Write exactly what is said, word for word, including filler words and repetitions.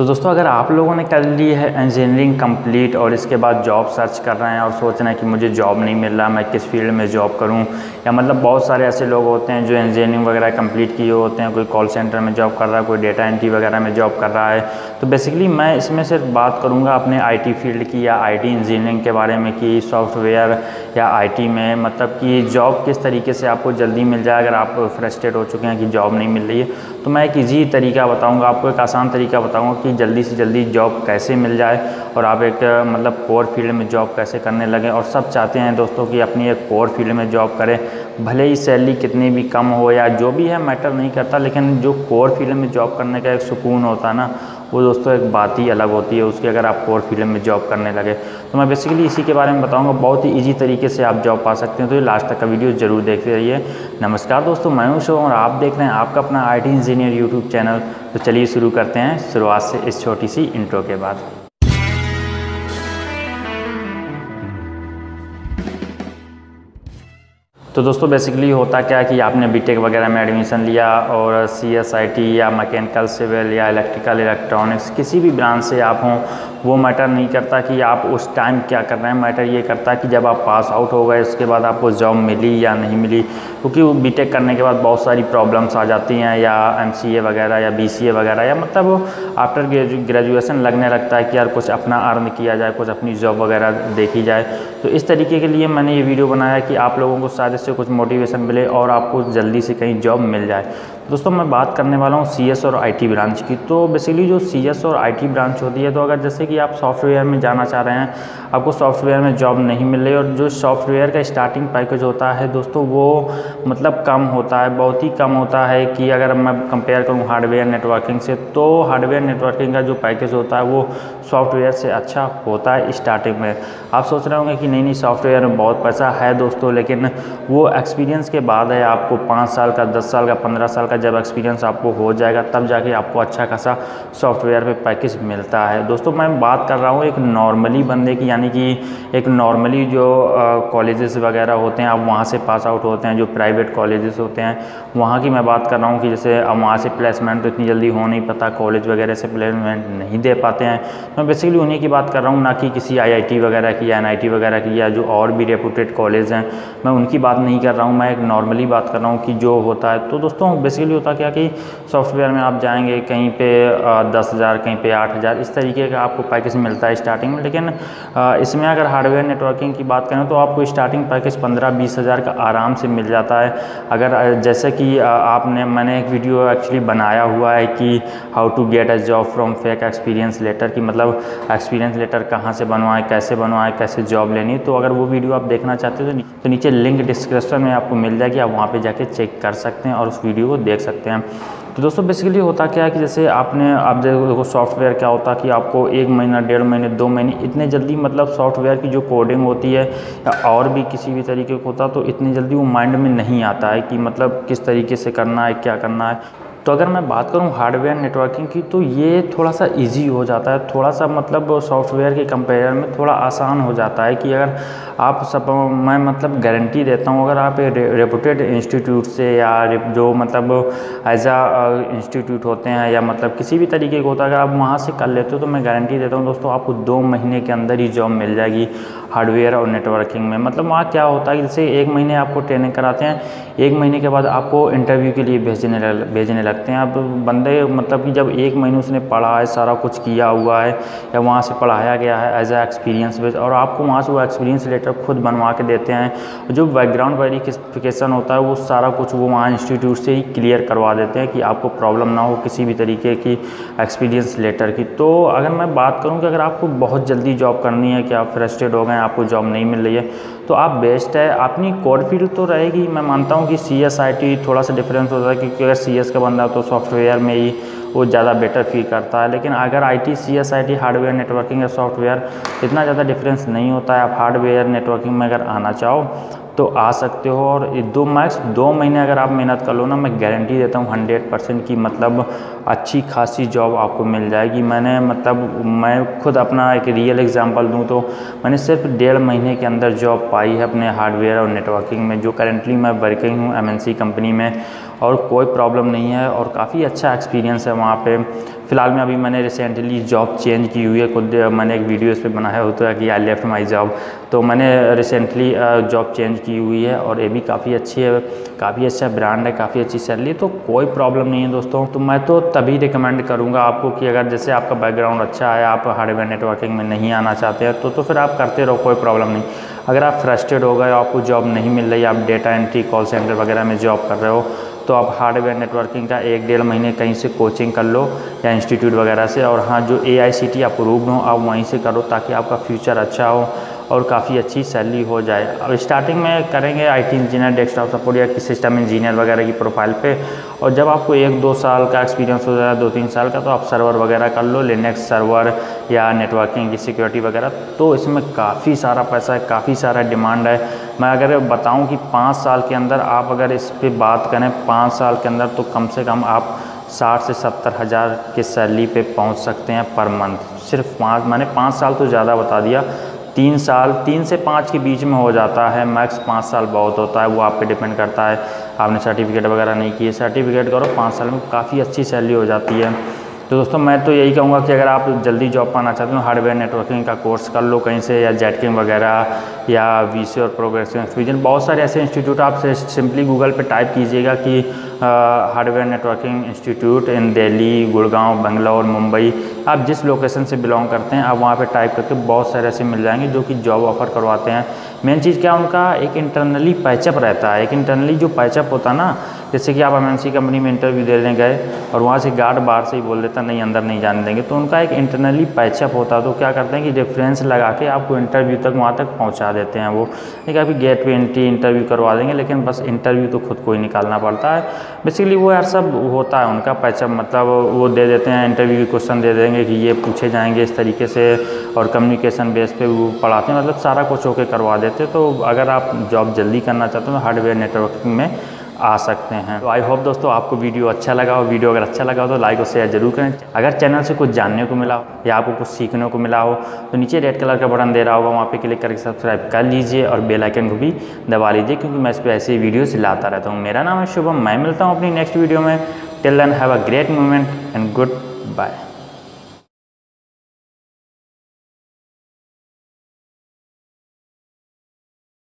तो दोस्तों अगर आप लोगों ने कर ली है इंजीनियरिंग कंप्लीट और इसके बाद जॉब सर्च कर रहे हैं और सोच रहे हैं कि मुझे जॉब नहीं मिल रहा, मैं किस फील्ड में जॉब करूं, या मतलब बहुत सारे ऐसे लोग होते हैं जो इंजीनियरिंग वगैरह कंप्लीट किए होते हैं, कोई कॉल सेंटर में जॉब कर रहा है, कोई डेटा एंट्री वगैरह में जॉब कर रहा है। तो बेसिकली मैं इसमें सिर्फ बात करूँगा अपने आई टी फील्ड की या आई टी इंजीनियरिंग के बारे में कि सॉफ्टवेयर या आई टी में मतलब कि जॉब किस तरीके से आपको जल्दी मिल जाए अगर आप फ्रस्ट्रेट हो चुके हैं कि जॉब नहीं मिल रही है। तो मैं एक ईजी तरीका बताऊंगा आपको, एक आसान तरीका बताऊंगा कि जल्दी से जल्दी जॉब कैसे मिल जाए और आप एक मतलब कोर फील्ड में जॉब कैसे करने लगें। और सब चाहते हैं दोस्तों कि अपनी एक कोर फील्ड में जॉब करें, भले ही सैलरी कितनी भी कम हो या जो भी है मैटर नहीं करता, लेकिन जो कोर फील्ड में जॉब करने का एक सुकून होता है ना, वो दोस्तों एक बात ही अलग होती है उसकी, अगर आप कोर फील्ड में जॉब करने लगे। तो मैं बेसिकली इसी के बारे में बताऊंगा, बहुत ही इजी तरीके से आप जॉब पा सकते हैं। तो ये लास्ट तक का वीडियो जरूर देखते रहिए। नमस्कार दोस्तों, मैं हूं शो और आप देख रहे हैं आपका अपना I T engineer YouTube channel. तो चलिए शुरू करते हैं शुरुआत से इस छोटी सी इंट्रो के बाद। तो दोस्तों बेसिकली होता क्या है कि आपने बीटेक वगैरह में एडमिशन लिया और सी एस आई टी या मैकेनिकल सिविल या इलेक्ट्रिकल इलेक्ट्रॉनिक्स किसी भी ब्रांच से आप हों, वो मैटर नहीं करता कि आप उस टाइम क्या कर रहे हैं। मैटर ये करता है कि जब आप पास आउट हो गए उसके बाद आपको जॉब मिली या नहीं मिली, क्योंकि वो बीटेक करने के बाद बहुत सारी प्रॉब्लम्स आ जाती हैं, या एम सी ए वगैरह या बी सी ए वगैरह, या मतलब आफ्टर ग्रेजुएशन लगने लगता है कि यार कुछ अपना अर्न किया जाए, कुछ अपनी जॉब वगैरह देखी जाए। तो इस तरीके के लिए मैंने ये वीडियो बनाया कि आप लोगों को शायद इससे कुछ मोटिवेशन मिले और आपको जल्दी से कहीं जॉब मिल जाए। दोस्तों मैं बात करने वाला हूँ सी एस और आई टी ब्रांच की। तो बेसिकली जो सी एस और आई टी ब्रांच होती है, तो अगर जैसे कि आप सॉफ्टवेयर में जाना चाह रहे हैं, आपको सॉफ्टवेयर में जॉब नहीं मिल रही और जो सॉफ्टवेयर का स्टार्टिंग पैकेज होता है दोस्तों वो मतलब कम होता है, बहुत ही कम होता है। कि अगर मैं कंपेयर करूँ हार्डवेयर नेटवर्किंग से, तो हार्डवेयर नेटवर्किंग का जो पैकेज होता है वो सॉफ्टवेयर से अच्छा होता है स्टार्टिंग में। आप सोच रहे होंगे कि नहीं नहीं सॉफ्टवेयर में बहुत पैसा है दोस्तों, लेकिन वो एक्सपीरियंस के बाद है। आपको पाँच साल का, दस साल का, पंद्रह साल का जब एक्सपीरियंस आपको हो जाएगा तब जाके आपको अच्छा खासा सॉफ्टवेयर पे पैकेज मिलता है। दोस्तों मैं बात कर रहा हूँ एक नॉर्मली बंदे की, यानी कि एक नॉर्मली जो कॉलेजेस वगैरह होते हैं, आप वहाँ से पास आउट होते हैं, जो प्राइवेट कॉलेजेस होते हैं वहाँ की मैं बात कर रहा हूँ कि जैसे अब वहाँ से प्लेसमेंट तो इतनी जल्दी हो नहीं पाता, कॉलेज वगैरह से प्लेसमेंट नहीं दे पाते हैं। मैं बेसिकली उन्हीं की बात कर रहा हूँ, ना कि किसी आई आई टी वगैरह की या एन आई टी वगैरह की या जो और भी रेपुटेड कॉलेज हैं, मैं उनकी बात नहीं कर रहा हूँ। मैं एक नॉर्मली बात कर रहा हूँ कि जो होता है। तो दोस्तों बेसिकली होता क्या कि सॉफ्टवेयर में आप जाएंगे कहीं पे दस हज़ार कहीं पे आठ हज़ार इस तरीके का आपको पैकेज मिलता है स्टार्टिंग में। लेकिन आ, इसमें अगर हार्डवेयर नेटवर्किंग की बात करें तो आपको स्टार्टिंग पैकेज पंद्रह बीस हज़ार का आराम से मिल जाता है। अगर जैसे कि आ, आपने मैंने एक वीडियो एक्चुअली बनाया हुआ है कि how to get a job from fake experience letter, की मतलब एक्सपीरियंस लेटर कहाँ से बनवाएं, कैसे बनवाएं, कैसे जॉब लेनी। तो अगर वो वीडियो आप देखना चाहते हो तो नीचे लिंक डिस्क्रिप्शन में आपको मिल जाएगी, आप वहाँ पे जाके चेक कर सकते हैं और उस वीडियो को देख सकते हैं। तो दोस्तों बेसिकली होता क्या है कि जैसे आपने आप देखो सॉफ्टवेयर क्या होता है कि आपको एक महीना, डेढ़ महीने, दो महीने इतने जल्दी मतलब सॉफ्टवेयर की जो कोडिंग होती है या और भी किसी भी तरीके का होता है, तो इतनी जल्दी वो माइंड में नहीं आता है कि मतलब किस तरीके से करना है, क्या करना है। तो अगर मैं बात करूं हार्डवेयर नेटवर्किंग की, तो ये थोड़ा सा इजी हो जाता है, थोड़ा सा मतलब सॉफ्टवेयर के कंपेयर में थोड़ा आसान हो जाता है। कि अगर आप सब मैं मतलब गारंटी देता हूं, अगर आप रेपुटेड इंस्टीट्यूट से या जो मतलब एज आ इंस्टीट्यूट होते हैं या मतलब किसी भी तरीके का होता है, अगर आप वहां से कर लेते हो तो मैं गारंटी देता हूं दोस्तों आपको दो महीने के अंदर ही जॉब मिल जाएगी हार्डवेयर और नेटवर्किंग में। मतलब वहाँ क्या होता है कि जैसे एक महीने आपको ट्रेनिंग कराते हैं, एक महीने के बाद आपको इंटरव्यू के लिए भेजने भेजने लगते हैं। अब बंदे मतलब कि जब एक महीने उसने पढ़ा है, सारा कुछ किया हुआ है या वहाँ से पढ़ाया गया है एज ए एक्सपीरियंस बेस, और आपको वहाँ से वो एक्सपीरियंस लेटर खुद बनवा के देते हैं। जो बैकग्राउंड वेरिफिकेशन होता है वो सारा कुछ वो वहाँ इंस्टीट्यूट से ही क्लियर करवा देते हैं कि आपको प्रॉब्लम ना हो किसी भी तरीके की एक्सपीरियंस लेटर की। तो अगर मैं बात करूँ कि अगर आपको बहुत जल्दी जॉब करनी है, कि आप फ्रस्ट्रेट हो गए, आपको जॉब नहीं मिल रही है, तो आप बेस्ट है अपनी कोर फील्ड तो रहेगी। मैं मानता हूँ कि सी एस आई टी थोड़ा सा डिफरेंस होता है, क्योंकि अगर सी एस का बंदा तो सॉफ्टवेयर में ही वो ज़्यादा बेटर फील करता है। लेकिन अगर I T, C S I T, hardware networking या सॉफ्टवेयर इतना ज़्यादा डिफरेंस नहीं होता है। आप हार्डवेयर नेटवर्किंग में अगर आना चाहो तो आ सकते हो, और दो मैक्स दो महीने अगर आप मेहनत कर लो ना, मैं गारंटी देता हूँ हंड्रेड परसेंट की मतलब अच्छी खासी जॉब आपको मिल जाएगी। मैंने मतलब मैं खुद अपना एक रियल एग्जांपल दूँ तो मैंने सिर्फ डेढ़ महीने के अंदर जॉब पाई है अपने हार्डवेयर और नेटवर्किंग में, जो करेंटली मैं वर्किंग हूँ एम एन सी कंपनी में, और कोई प्रॉब्लम नहीं है और काफ़ी अच्छा एक्सपीरियंस है वहाँ पे। फ़िलहाल में अभी मैंने रिसेंटली जॉब चेंज की हुई है, खुद मैंने एक वीडियो इस पर बनाया होता है कि आई लेफ्ट माई जॉब। तो मैंने रिसेंटली जॉब चेंज की हुई है और ये भी काफ़ी अच्छी है, काफ़ी अच्छा ब्रांड है, काफ़ी अच्छी सैलरी, तो कोई प्रॉब्लम नहीं है दोस्तों। तो मैं तो तभी रिकमेंड करूँगा आपको कि अगर जैसे आपका बैकग्राउंड अच्छा है, आप हार्डवेयर नेटवर्किंग में नहीं आना चाहते हैं तो तो फिर आप करते रहो, कोई प्रॉब्लम नहीं। अगर आप फ्रस्ट्रेट हो गए, आपको जॉब नहीं मिल रही, आप डेटा एंट्री कॉल सेंटर वगैरह में जॉब कर रहे हो, तो आप हार्डवेयर नेटवर्किंग का एक डेढ़ महीने कहीं से कोचिंग कर लो या इंस्टीट्यूट वगैरह से, और हाँ जो ए आई सी टी अप्रूव्ड हो आप वहीं से करो, ताकि आपका फ्यूचर अच्छा हो और काफ़ी अच्छी सैलरी हो जाए। अब स्टार्टिंग में करेंगे आईटी इंजीनियर, डेस्कटॉप सपोर्ट या सिस्टम इंजीनियर वगैरह की प्रोफाइल पे, और जब आपको एक दो साल का एक्सपीरियंस हो जाए, दो तीन साल का, तो आप सर्वर वगैरह कर लो, लिनक्स सर्वर या नेटवर्किंग की सिक्योरिटी वगैरह। तो इसमें काफ़ी सारा पैसा है, काफ़ी सारा डिमांड है। मैं अगर बताऊं कि पाँच साल के अंदर आप अगर इस पर बात करें, पाँच साल के अंदर तो कम से कम आप साठ से सत्तर हज़ार के सैलरी पे पहुंच सकते हैं पर मंथ। सिर्फ पाँच, मैंने पाँच साल तो ज़्यादा बता दिया, तीन साल, तीन से पाँच के बीच में हो जाता है, मैक्स पाँच साल बहुत होता है, वो आप पे डिपेंड करता है। आपने सर्टिफिकेट वगैरह नहीं किए, सर्टिफिकेट करो, पाँच साल में काफ़ी अच्छी सैलरी हो जाती है। तो दोस्तों मैं तो यही कहूँगा कि अगर आप जल्दी जॉब पाना चाहते हो, हार्डवेयर नेटवर्किंग का कोर्स कर लो कहीं से, या जेटकिंग वगैरह या वीसी और प्रोग्रेसिव एक्सपीरियंस, बहुत सारे ऐसे इंस्टीट्यूट, आप सिंपली गूगल पे टाइप कीजिएगा कि hardware networking institute in Delhi, Gurgaon, Bangalore, Mumbai, आप जिस लोकेशन से बिलोंग करते हैं आप वहाँ पे टाइप करके बहुत सारे ऐसे मिल जाएंगे जो कि जॉब ऑफर करवाते हैं। मेन चीज़ क्या, उनका एक इंटरनली पैचअप रहता है, एक इंटरनली जो पैचअप होता है ना, जैसे कि आप एम एन सी कंपनी में इंटरव्यू देने गए और वहाँ से गार्ड बाहर से ही बोल देता नहीं अंदर नहीं जाने देंगे, तो उनका एक इंटरनली पैचअप होता है। तो क्या करते हैं कि रेफरेंस लगा के आपको इंटरव्यू तक वहाँ तक पहुँचा देते हैं। वो एक आपकी गेट पे एंट्री इंटरव्यू करवा देंगे, लेकिन बस इंटरव्यू तो खुद को ही निकालना पड़ता है। बेसिकली वो यार सब होता है उनका पैचअप, मतलब वो दे देते हैं इंटरव्यू के क्वेश्चन दे देंगे कि ये पूछे जाएंगे इस तरीके से, और कम्युनिकेशन बेस पे वो पढ़ाते हैं, मतलब सारा कुछ होके करवा देते। तो अगर आप जॉब जल्दी करना चाहते हो तो हार्डवेयर नेटवर्किंग में आ सकते हैं। तो आई होप दोस्तों आपको वीडियो अच्छा लगा हो। वीडियो अगर अच्छा लगा हो तो लाइक और शेयर जरूर करें। अगर चैनल से कुछ जानने को मिला हो या आपको कुछ सीखने को मिला हो तो नीचे रेड कलर का बटन दे रहा होगा, वहाँ पे क्लिक करके सब्सक्राइब कर लीजिए और बेल आइकन को भी दबा लीजिए, क्योंकि मैं इस पर ऐसी वीडियोस लाता रहता हूँ। मेरा नाम है शुभम, मैं मिलता हूँ अपनी नेक्स्ट वीडियो में। Till then have a great moment and good bye.